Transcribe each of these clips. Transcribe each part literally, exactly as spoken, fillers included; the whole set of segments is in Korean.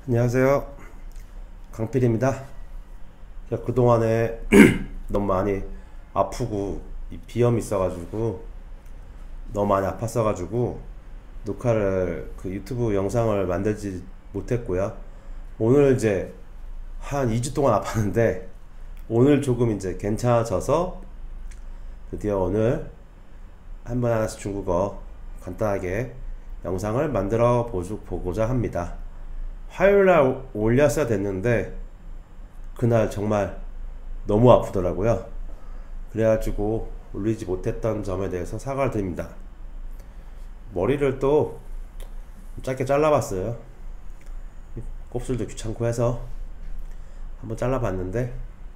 안녕하세요, 강필입니다. 제가 그동안에 너무 많이 아프고 이 비염이 있어가지고 너무 많이 아팠어가지고 녹화를 그 유튜브 영상을 만들지 못했고요. 오늘 이제 한 이 주 동안 아팠는데 오늘 조금 이제 괜찮아져서 드디어 오늘 한 번 하나씩 중국어 간단하게 영상을 만들어 보고자 합니다. 화요일날 올렸어야 됐는데 그날 정말 너무 아프더라고요. 그래가지고 올리지 못했던 점에 대해서 사과를 드립니다. 머리를 또 짧게 잘라봤어요. 곱슬도 귀찮고 해서 한번 잘라봤는데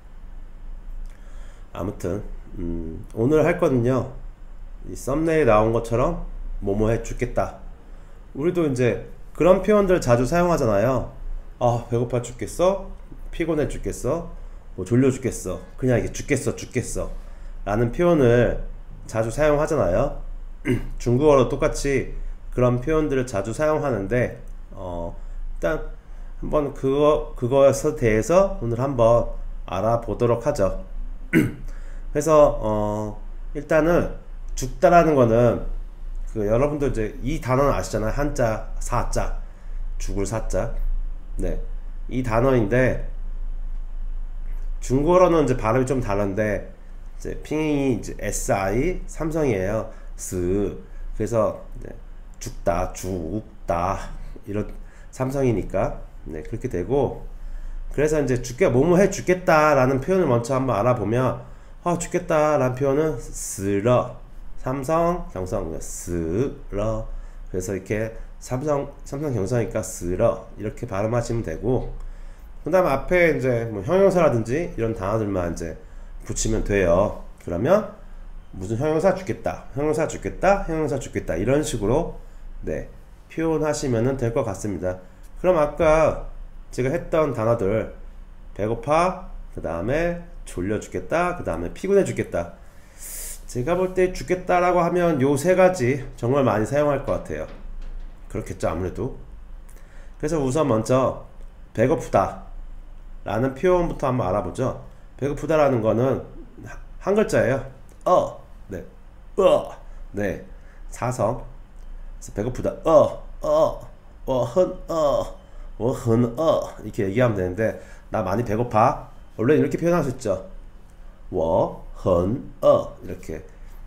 아무튼 음, 오늘 할 거는요, 이 썸네일에 나온 것처럼 뭐뭐 해 죽겠다. 우리도 이제 그런 표현들 자주 사용하잖아요. 아, 배고파 죽겠어, 피곤해 죽겠어, 뭐 졸려 죽겠어, 그냥 이게 죽겠어 죽겠어 라는 표현을 자주 사용하잖아요. 중국어로 똑같이 그런 표현들을 자주 사용하는데 어, 일단 한번 그거 그거에 대해서 오늘 한번 알아보도록 하죠. 그래서 어, 일단은 죽다라는 거는 그 여러분들 이제 이 단어는 아시잖아요. 한자 사자, 죽을 사자. 네, 이 단어인데 중국어로는 이제 발음이 좀 다른데 이제 핑이 이제 에스아이 삼성이에요. 스. 그래서 이제 죽다, 죽다 이런 삼성이니까 네, 그렇게 되고, 그래서 이제 죽게 뭐뭐 해 죽겠다라는 표현을 먼저 한번 알아보면, 아 죽겠다라는 표현은 스러, 삼성 경성 스러. 그래서 이렇게 삼성 삼성 경성이니까 스러 이렇게 발음하시면 되고, 그 다음 앞에 이제 뭐 형용사라든지 이런 단어들만 이제 붙이면 돼요. 그러면 무슨 형용사 죽겠다, 형용사 죽겠다, 형용사 죽겠다 이런 식으로 네 표현하시면 될 것 같습니다. 그럼 아까 제가 했던 단어들, 배고파, 그 다음에 졸려 죽겠다, 그 다음에 피곤해 죽겠다, 제가 볼 때 죽겠다라고 하면 요 세 가지 정말 많이 사용할 것 같아요. 그렇겠죠, 아무래도. 그래서 우선 먼저 배고프다 라는 표현부터 한번 알아보죠. 배고프다 라는 거는 한 글자예요. 어, 네, 어, 네, 사성. 그래서 배고프다, 어, 어, 어, 헌, 어, 어, 헌, 어 이렇게 얘기하면 되는데, 나 많이 배고파, 원래 이렇게 표현할 수 있죠. 我很饿 이렇게.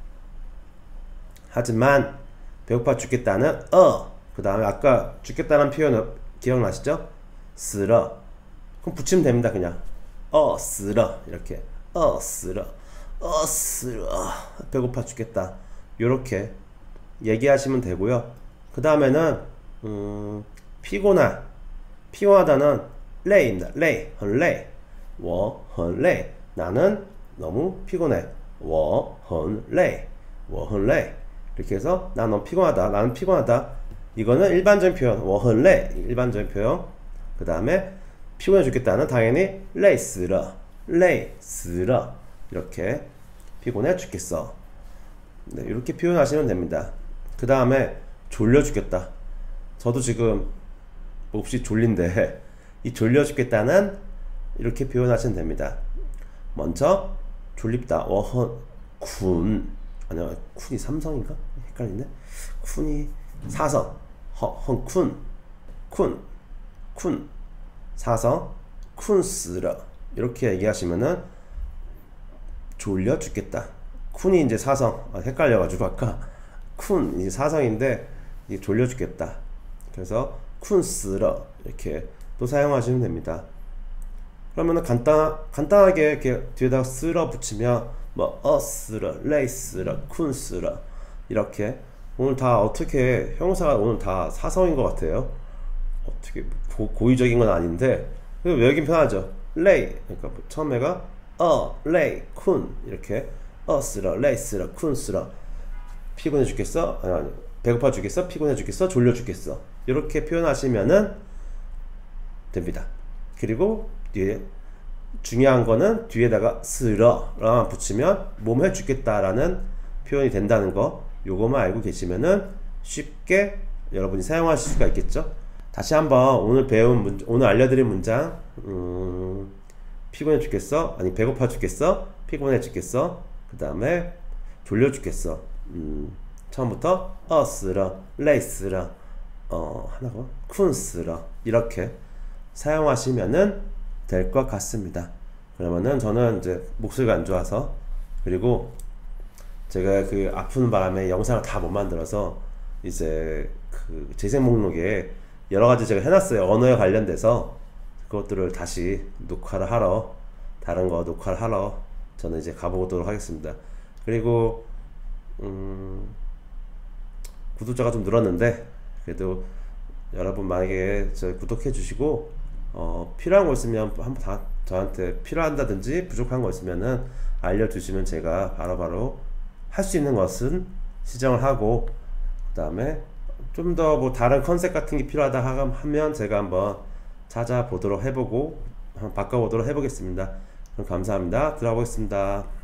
하지만 배고파 죽겠다는 어, 그 다음에 아까 죽겠다는 표현 기억나시죠? 쓰러. 그럼 붙이면 됩니다. 그냥 어 쓰러 이렇게. 어 쓰러, 어 쓰러, 배고파 죽겠다 요렇게 얘기하시면 되고요. 그 다음에는 음, 피곤한, 피곤하다는累입니다. 累, 很累, 我很累, 나는 너무 피곤해. 我很累, 我很累. 이렇게 해서 나 너무 피곤하다, 나는 피곤하다. 이거는 일반적인 표현, 我很累 일반적인 표현. 그 다음에 피곤해 죽겠다는 당연히 累死了, 累死了 이렇게 피곤해 죽겠어. 네, 이렇게 표현하시면 됩니다. 그 다음에 졸려 죽겠다. 저도 지금 몹시 졸린데 이 졸려 죽겠다는 이렇게 표현하시면 됩니다. 먼저 졸립다, 我很困. 아니야, 쿤이 삼성인가? 헷갈리네. 쿤이 사성, 很困, 쿤, 쿤, 사성, 困死了 이렇게 얘기하시면은 졸려 죽겠다. 쿤이 이제 사성, 아, 헷갈려가지고 아까 쿤 이제 사성인데 이게 졸려 죽겠다. 그래서 困死了 이렇게 또 사용하시면 됩니다. 그러면은 간단, 간단하게 이렇게 뒤에다가 쓰러 붙이면 뭐, 어, 쓰러, 레이 쓰러, 쿤 쓰러 이렇게. 오늘 다 어떻게 형용사가 오늘 다 사성인 것 같아요. 어떻게 고, 고의적인 건 아닌데 외우긴 편하죠. 레이, 그러니까 뭐 처음에가 어, 레이, 쿤 이렇게. 어 쓰러, 레이 쓰러, 쿤 쓰러. 피곤해 죽겠어? 아니, 아니, 배고파 죽겠어? 피곤해 죽겠어? 졸려 죽겠어? 이렇게 표현하시면은 됩니다. 그리고 뒤에 중요한 거는 뒤에다가 쓰러라만 붙이면 몸 해 죽겠다라는 표현이 된다는 거, 요거만 알고 계시면은 쉽게 여러분이 사용하실 수가 있겠죠. 다시 한번 오늘 배운 문, 오늘 알려드린 문장. 음, 피곤해 죽겠어? 아니 배고파 죽겠어? 피곤해 죽겠어? 그 다음에 졸려 죽겠어. 음, 처음부터 어스러, 레이스러, 어 하나가 쿤스러 이렇게 사용하시면은 될 것 같습니다. 그러면은 저는 이제 목소리가 안 좋아서, 그리고 제가 그 아픈 바람에 영상을 다 못 만들어서 이제 그 재생 목록에 여러 가지 제가 해놨어요. 언어에 관련돼서 그것들을 다시 녹화를 하러, 다른 거 녹화를 하러 저는 이제 가보도록 하겠습니다. 그리고 음, 구독자가 좀 늘었는데 그래도 여러분 만약에 저 구독해 주시고 어, 필요한 거 있으면 한번 다 저한테 필요한다든지 부족한 거 있으면은 알려주시면 제가 바로바로 할 수 있는 것은 시정을 하고, 그 다음에 좀 더 뭐 다른 컨셉 같은 게 필요하다 하면 제가 한번 찾아보도록 해보고 한번 바꿔보도록 해보겠습니다. 그럼 감사합니다. 들어가보겠습니다.